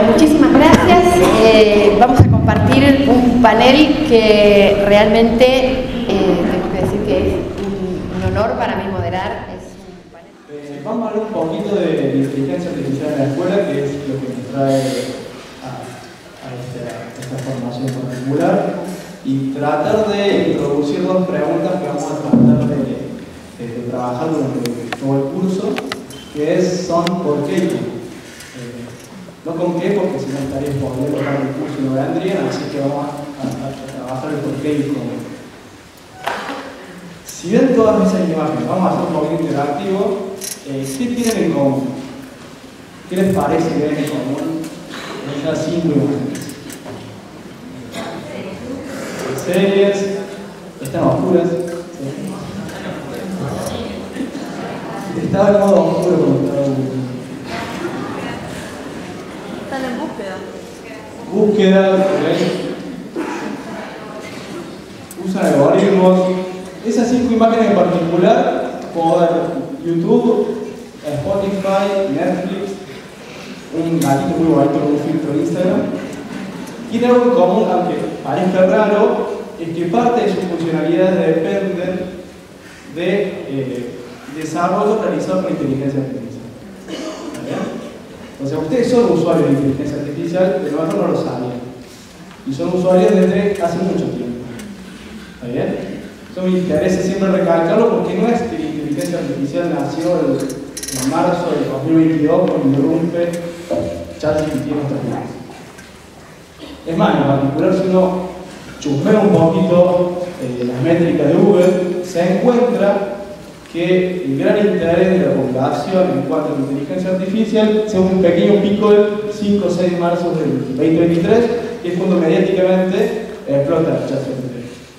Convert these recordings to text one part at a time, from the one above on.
muchísimas gracias. Vamos a compartir un panel que realmente tengo que decir que es un honor para mí moderar. Es un panel. Vamos a hablar un poquito de inteligencia artificial en la escuela, que es lo que nos trae a esta formación particular, y tratar de introducir dos preguntas que vamos a tratar de trabajar durante todo el curso, que son ¿por qué y cómo? No con qué, porque si no estaría exponiendo para el curso y no vendrían, así que vamos a trabajar el por qué y cómo. Si ven todas esas imágenes, vamos a hacer un poquito interactivo. ¿Qué tienen en común? ¿Qué les parece que ven en común en esas 5 imágenes? Series, están oscuras. Estaba en modo oscuro cuando estaba Están en búsqueda. Búsqueda, ¿okay? Usan algoritmos. Esas 5 imágenes en particular, como ver YouTube, Spotify, Netflix, un gatito muy bonito con un filtro de Instagram, tiene algo en común, aunque parezca raro, es que parte de sus funcionalidades dependen de desarrollo realizado por inteligencia artificial. O sea, ustedes son usuarios de inteligencia artificial, pero nosotros no lo sabían. Y son usuarios desde hace mucho tiempo. ¿Está bien? Eso me interesa siempre recalcarlo porque no es que la inteligencia artificial nació en marzo de 2022 cuando irrumpe ChatGPT en nuestras vidas. Es más, en particular, si uno chusmea un poquito las métricas de Google, se encuentra que el gran interés de la población en cuanto a la inteligencia artificial sea un pequeño pico del 5 o 6 de marzo del 2023, que es cuando mediáticamente explota el ChatGPT.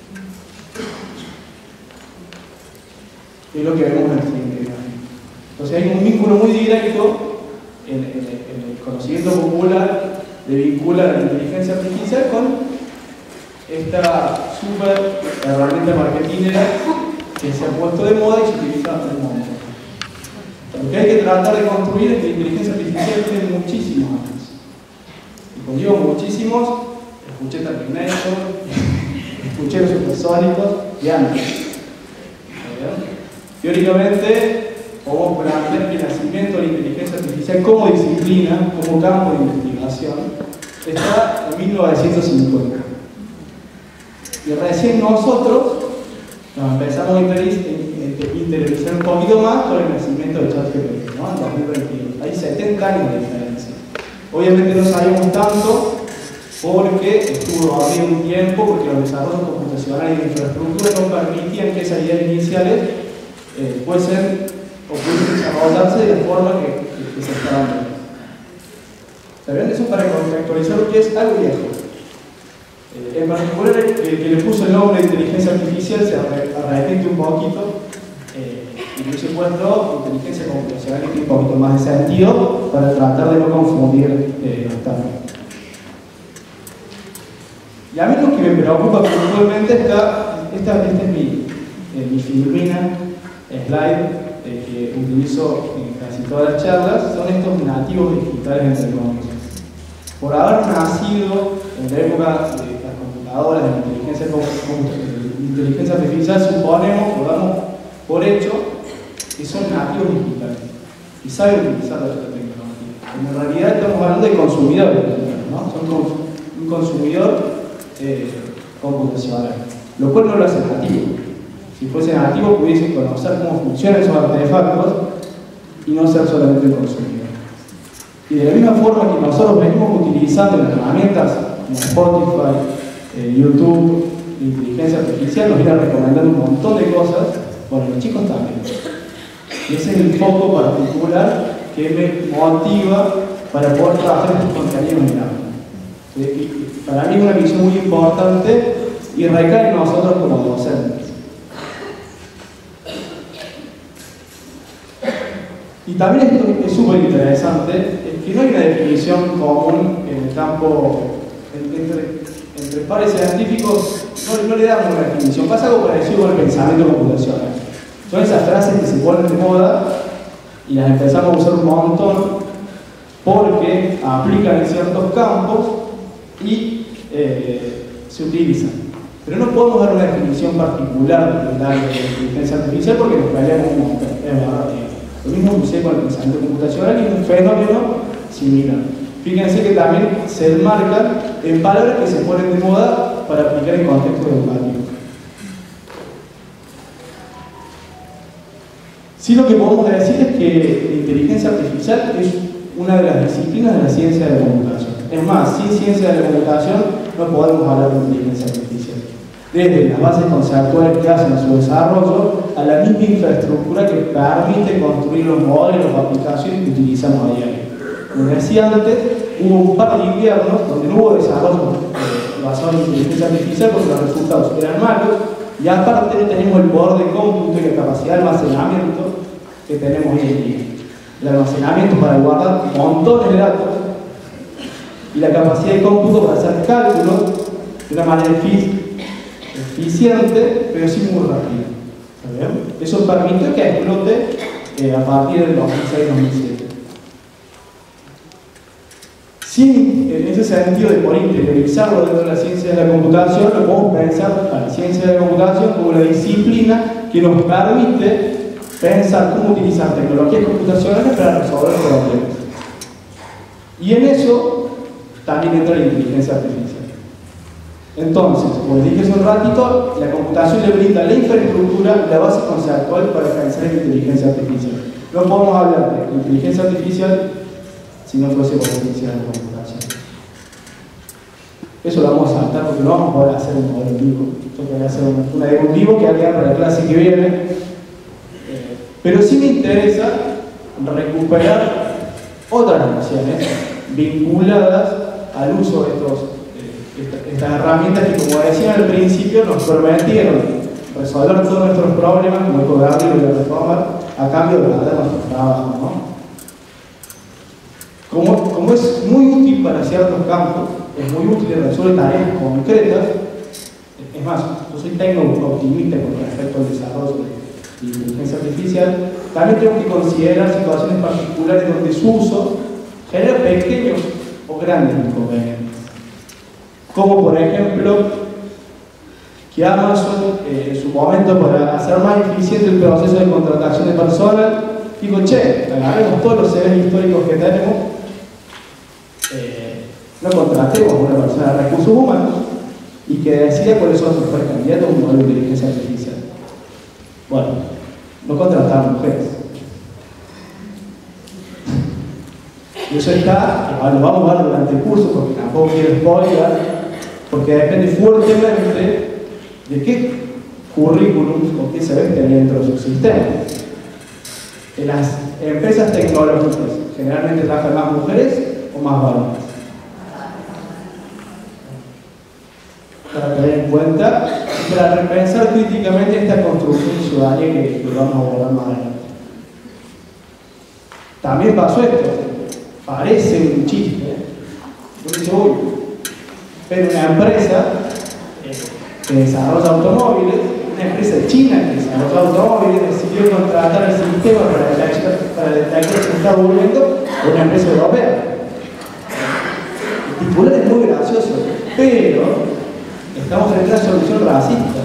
Es lo que vemos en el siguiente imagen. Entonces hay un vínculo muy directo en el conocimiento popular de vincular la inteligencia artificial con esta super herramienta marketingera que se ha puesto de moda y se utiliza hasta el momento. Lo que hay que tratar de construir es que la inteligencia artificial tiene muchísimos años. Y cuando digo muchísimos, escuché Terminator, escuché los supersónicos y antes. Teóricamente, podemos plantear que el nacimiento de la inteligencia artificial como disciplina, como campo de investigación, está en 1950. Y recién nosotros nos empezamos a interiorizar un poquito más con el nacimiento de ChatGPT, ¿no? En 2022. Hay 70 años de diferencia. Obviamente no sabíamos tanto porque estuvo abrido un tiempo, porque los desarrollos computacionales y de infraestructura no permitían que esas ideas iniciales pudiesen desarrollarse de la forma que se está dando. ¿Saben? Eso para contextualizar lo que es algo viejo. En particular, el que le puso el nombre de inteligencia artificial se arrepiente un poquito y le hubiese puesto inteligencia computacional, que tiene un poquito más de sentido para tratar de no confundir los términos. Y a mí lo que me preocupa puntualmente esta es mi figurina, slide, que utilizo en casi todas las charlas, son estos nativos digitales entre comillas. Por haber nacido en la época de las computadoras, de la inteligencia artificial, suponemos, o damos por hecho, que son nativos digitales y saben utilizar esta tecnología. En realidad estamos hablando de consumidores, ¿no? Son un consumidor computacional, lo cual no lo hace nativo. Si fuese nativo, pudiesen conocer cómo funcionan esos artefactos y no ser solamente un consumidor. Y de la misma forma que nosotros venimos utilizando las herramientas como Spotify, YouTube, inteligencia artificial, nos viene recomendando un montón de cosas, bueno, los chicos también. Y ese es el foco particular que me motiva para poder trabajar estos contenidos en aula. Y para mí es una visión muy importante y recae en nosotros como docentes. Y también esto es súper interesante, es que no hay una definición común en el campo, entre pares científicos, no le damos una definición. Pasa algo parecido con el pensamiento computacional. Son esas frases que se ponen de moda y las empezamos a usar un montón, porque aplican en ciertos campos y se utilizan. Pero no podemos dar una definición particular del área de la inteligencia artificial porque nos peleamos un montón. Lo mismo sucede con el pensamiento computacional y es un fenómeno similar. Fíjense que también se enmarcan en palabras que se ponen de moda para aplicar en contextos educativos. Sí, lo que podemos decir es que la inteligencia artificial es una de las disciplinas de la ciencia de la computación. Es más, sin ciencia de la computación no podemos hablar de inteligencia artificial. Desde las bases conceptuales que hacen su desarrollo a la misma infraestructura que permite construir los modelos o aplicaciones que utilizamos a diario. Como decía antes, hubo un par de inviernos donde no hubo desarrollo basado en inteligencia artificial porque los resultados eran malos y aparte no tenemos el poder de cómputo y la capacidad de almacenamiento que tenemos hoy en día. El almacenamiento para guardar montones de datos y la capacidad de cómputo para hacer cálculos de una manera eficiente, pero sí muy rápida. Eso permitió que explote a partir del 2006-2007. Sin, en ese sentido de poder interiorizarlo dentro de la ciencia de la computación, lo podemos pensar a la ciencia de la computación como la disciplina que nos permite pensar cómo utilizar tecnologías computacionales para resolver problemas. Y en eso también entra la inteligencia artificial. Entonces, como les dije hace un ratito, la computación le brinda la infraestructura y la base conceptual para pensar en inteligencia artificial. No podemos hablar de inteligencia artificial si no fuese por la ciencia de la computación. Eso lo vamos a saltar porque no vamos a poder hacer un modelo en vivo. Esto que hacer una demo en vivo que haga para la clase que viene. Pero sí me interesa recuperar otras nociones vinculadas al uso de estas herramientas que, como decía al principio, nos permitieron resolver todos nuestros problemas como el codardio y la reforma a cambio de ganar nuestro trabajo, ¿no? Como es muy útil para ciertos campos, es muy útil y resuelve tareas concretas. Es más, yo soy optimista con respecto al desarrollo de inteligencia artificial. También tengo que considerar situaciones particulares donde su uso genera pequeños o grandes inconvenientes. Como por ejemplo, que Amazon en su momento para hacer más eficiente el proceso de contratación de personal, digo, che, agarremos todos los CVs históricos que tenemos, no contratemos a una persona de recursos humanos y que decida cuáles son sus precandidatos a un modelo de inteligencia artificial. Bueno, no contratar mujeres. Y eso está, lo vamos a ver durante el curso porque tampoco quiero spoiler, porque depende fuertemente de qué currículums o qué CVs tenía dentro de su sistema. En las empresas tecnológicas generalmente trabajan más mujeres o más varones. Para tener en cuenta y para repensar críticamente esta construcción ciudadana que vamos a abordar más adelante. También pasó esto, parece un chiste, yo digo, uy, pero una empresa que desarrolla automóviles, una empresa china que desarrolla automóviles, decidió contratar el sistema para detectar que se está volviendo a una empresa europea. El titular es muy gracioso, pero estamos frente a una solución racista.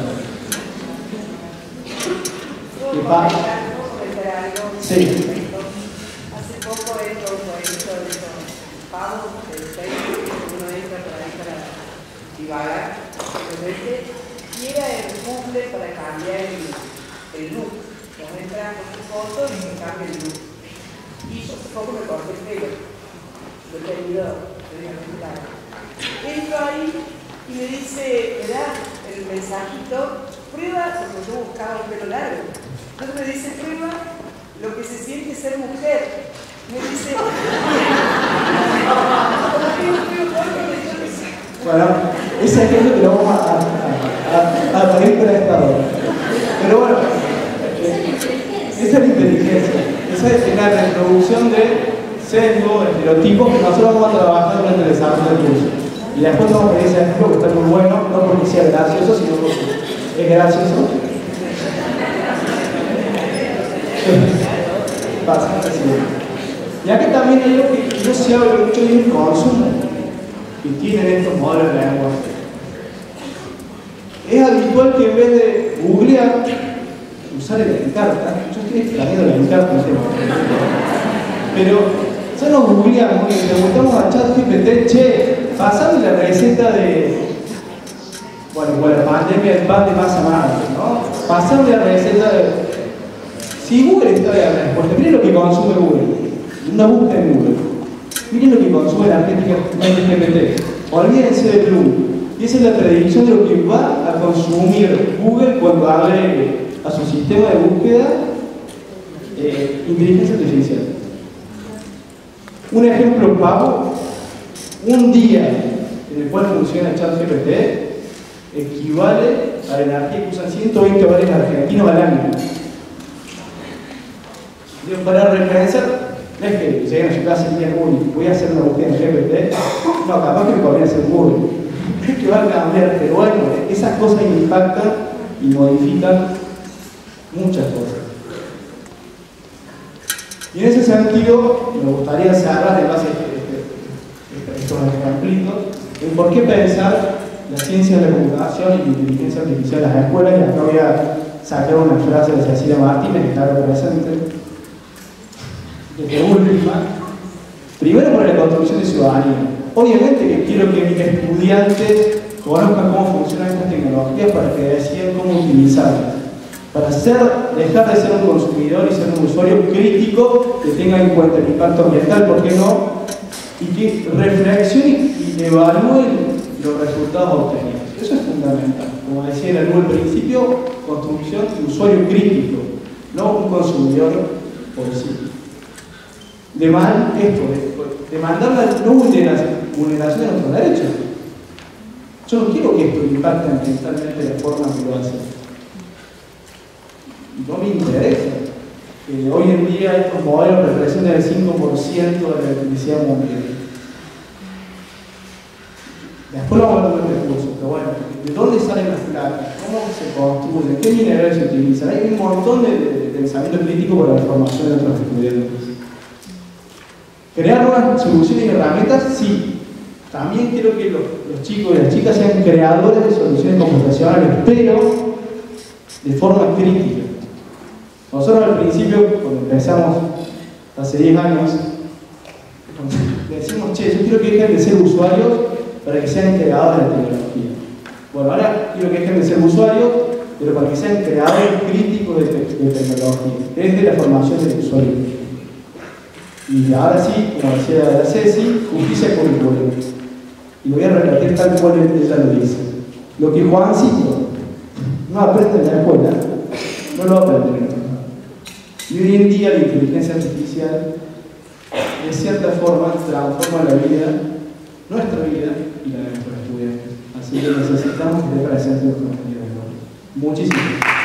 ¿Qué pasa? Sí. Hace poco esto fue hecho de los pagos del Facebook, uno entra por ahí para divagar, y era el bucle para cambiar el look. Cuando entras con tu foto y se cambia el look. Y yo hace poco me corté el pelo. Lo he tenido previamente largo. Entro ahí y me dice, me da el mensajito, prueba, porque yo buscaba un pelo largo. Entonces me dice, prueba lo que se siente ser mujer. Me dice, bueno, ese ejemplo que lo vamos a pedir para esta hora. Pero bueno, esa es la inteligencia. Esa es la reproducción de sesgos, estereotipos que nosotros vamos a trabajar durante el desarrollo del curso. Y después vamos a pedir ese ejemplo que está muy bueno, no porque sea gracioso, sino porque es gracioso. Pasa, así. Y aquí también hay algo que no se habla mucho del consumo que tienen estos modelos de lenguaje. Es habitual que en vez de googlear, usar el Encarta. Yo estoy extrañando el Encarta, pero ya nos googleamos y le preguntamos a ChatGPT, che, pasame la receta de, bueno, con la pandemia del pan de masa madre, ¿no? Pasame la receta de... Si Google está de la respuesta, miren lo que consume Google, una búsqueda en Google, miren lo que consume la GPT, olvídense de Bloom, y esa es la predicción de lo que va a consumir Google cuando abre a su sistema de búsqueda inteligencia artificial. Un ejemplo pago, un día en el cual funciona ChatGPT equivale a la energía que usan 120 hogares argentinos al año. Para repensar, no es que lleguen a su casa y digan, uy, voy a hacer una búsqueda en GPT, no, capaz que podría hacer Google. Es que va a cambiar, pero bueno, esas cosas impactan y modifican muchas cosas. Y en ese sentido, me gustaría cerrar en base a estos ejemplitos en por qué pensar la ciencia de la computación y la inteligencia artificial en las escuelas. Y acá voy a sacar una frase de Cecilia Martínez, que está presente, desde última. Primero, por la construcción de ciudadanía. Obviamente que quiero que mis estudiantes conozcan cómo funcionan estas tecnologías para que decidan cómo utilizarlas. Para dejar de ser un consumidor y ser un usuario crítico que tenga en cuenta el impacto ambiental, ¿por qué no? Y que reflexione y evalúe los resultados obtenidos. Eso es fundamental. Como decía el al principio, construcción de usuario crítico, no un consumidor por sí. Demandar la no vulneración de nuestros derechos. Yo no quiero que esto impacte ambientalmente de la forma que lo hace. No me interesa. Hoy en día estos modelos representan el 5% de la electricidad mundial. Después lo vamos a ver en el recursos, pero bueno, ¿de dónde salen las placas? ¿Cómo se construyen? ¿Qué minerales se utilizan? Hay un montón de pensamiento crítico para la formación de nuestros estudiantes. ¿Crear nuevas soluciones y herramientas? Sí. También quiero que los chicos y las chicas sean creadores de soluciones computacionales, pero de forma crítica. Nosotros al principio, cuando empezamos hace 10 años, decimos, che, yo quiero que dejen de ser usuarios para que sean creadores de tecnología. Bueno, ahora quiero que dejen de ser usuarios, pero para que sean creadores críticos de tecnología, desde la formación del usuario. Y ahora sí, como decía la Ceci, justicia curricular. Y lo voy a repetir tal cual ella lo dice. Lo que Juancito no aprende en la escuela, no lo va a aprender en la. Y hoy en día la inteligencia artificial, de cierta forma, transforma la vida, nuestra vida y la de nuestros estudiantes. Así que necesitamos que esté presente en nuestros estudiantes. Muchísimas gracias.